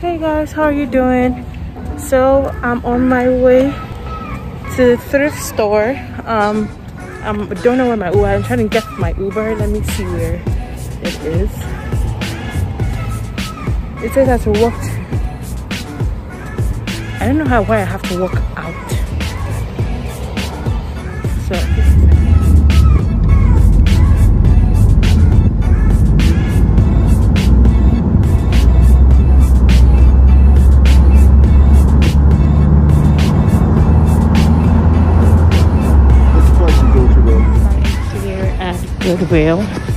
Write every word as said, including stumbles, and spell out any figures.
Hey guys, how are you doing? So I'm on my way to the thrift store. Um, I don't know where my Uber. I'm trying to get my Uber. Let me see where it is. It says I have to walk. I don't know how why I have to walk out. So. Goodwill.